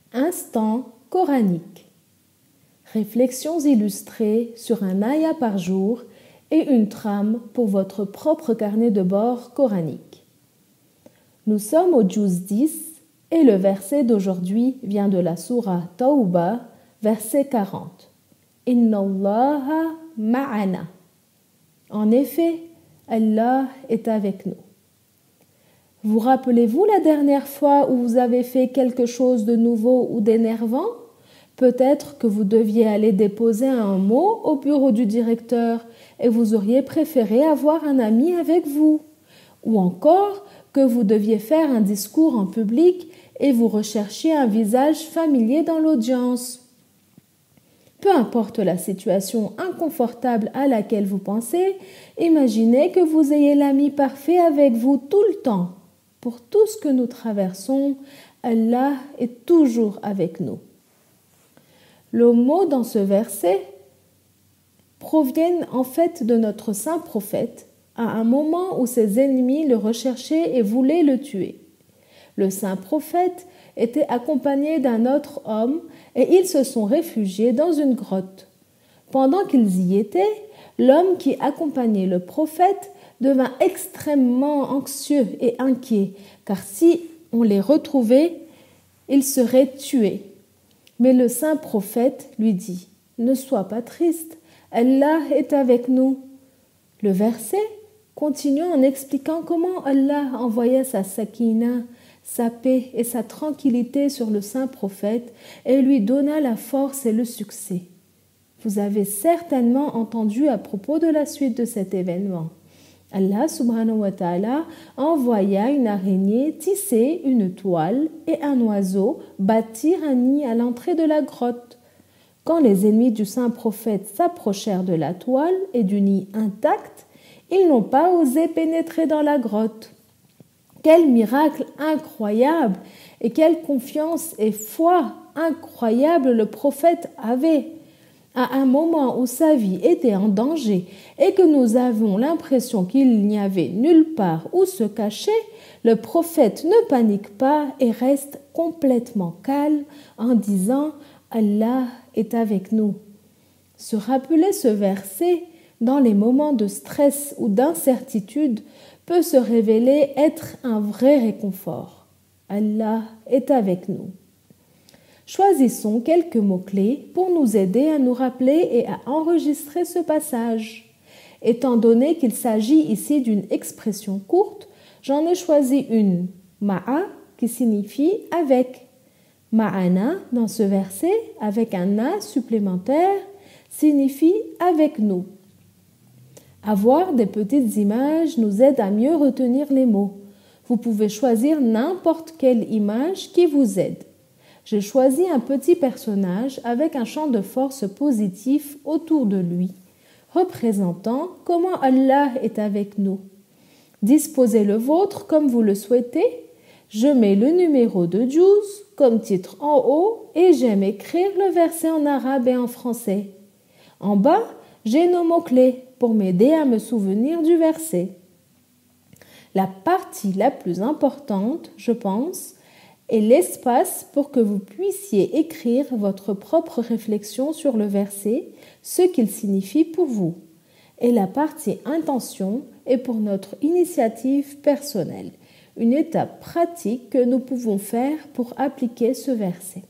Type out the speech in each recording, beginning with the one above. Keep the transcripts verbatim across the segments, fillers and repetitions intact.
Instant coranique. Réflexions illustrées sur un ayat par jour et une trame pour votre propre carnet de bord coranique. Nous sommes au juz dix et le verset d'aujourd'hui vient de la sourate Tawbah, verset quarante. Inna Allaha ma'ana. En effet, Allah est avec nous. Vous rappelez-vous la dernière fois où vous avez fait quelque chose de nouveau ou d'énervant? Peut-être que vous deviez aller déposer un mot au bureau du directeur et vous auriez préféré avoir un ami avec vous. Ou encore que vous deviez faire un discours en public et vous recherchiez un visage familier dans l'audience. Peu importe la situation inconfortable à laquelle vous pensez, imaginez que vous ayez l'ami parfait avec vous tout le temps. Pour tout ce que nous traversons, Allah est toujours avec nous. Le mot dans ce verset proviennent en fait de notre saint prophète à un moment où ses ennemis le recherchaient et voulaient le tuer. Le saint prophète était accompagné d'un autre homme et ils se sont réfugiés dans une grotte. Pendant qu'ils y étaient, l'homme qui accompagnait le prophète devint extrêmement anxieux et inquiet, car si on les retrouvait, ils seraient tués. Mais le saint prophète lui dit « Ne sois pas triste, Allah est avec nous. » Le verset continue en expliquant comment Allah envoya sa sakina, sa paix et sa tranquillité sur le saint prophète et lui donna la force et le succès. Vous avez certainement entendu à propos de la suite de cet événement. Allah subhanahu wa ta'ala envoya une araignée tisser une toile et un oiseau bâtir un nid à l'entrée de la grotte. Quand les ennemis du saint prophète s'approchèrent de la toile et du nid intact, ils n'ont pas osé pénétrer dans la grotte. Quel miracle incroyable et quelle confiance et foi incroyable le prophète avait! À un moment où sa vie était en danger et que nous avons l'impression qu'il n'y avait nulle part où se cacher, le prophète ne panique pas et reste complètement calme en disant « Allah est avec nous ». Se rappeler ce verset dans les moments de stress ou d'incertitude peut se révéler être un vrai réconfort. Allah est avec nous. Choisissons quelques mots-clés pour nous aider à nous rappeler et à enregistrer ce passage. Étant donné qu'il s'agit ici d'une expression courte, j'en ai choisi une, ma'a, qui signifie avec. Ma'ana, dans ce verset, avec un a supplémentaire, signifie avec nous. Avoir des petites images nous aide à mieux retenir les mots. Vous pouvez choisir n'importe quelle image qui vous aide. J'ai choisi un petit personnage avec un champ de force positif autour de lui, représentant comment Allah est avec nous. Disposez le vôtre comme vous le souhaitez. Je mets le numéro de juz comme titre en haut et j'aime écrire le verset en arabe et en français. En bas, j'ai nos mots-clés pour m'aider à me souvenir du verset. La partie la plus importante, je pense, est l'espace pour que vous puissiez écrire votre propre réflexion sur le verset, ce qu'il signifie pour vous. Et la partie intention est pour notre initiative personnelle, une étape pratique que nous pouvons faire pour appliquer ce verset.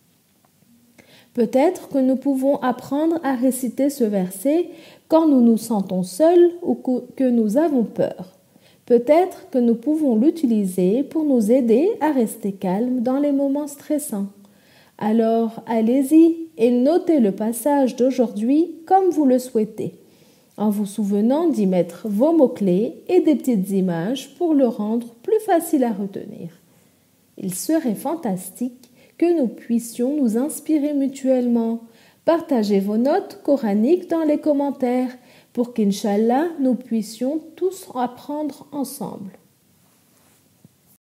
Peut-être que nous pouvons apprendre à réciter ce verset quand nous nous sentons seuls ou que nous avons peur. Peut-être que nous pouvons l'utiliser pour nous aider à rester calmes dans les moments stressants. Alors, allez-y et notez le passage d'aujourd'hui comme vous le souhaitez, en vous souvenant d'y mettre vos mots-clés et des petites images pour le rendre plus facile à retenir. Il serait fantastique que nous puissions nous inspirer mutuellement. Partagez vos notes coraniques dans les commentaires pour qu'Inch'Allah, nous puissions tous apprendre ensemble.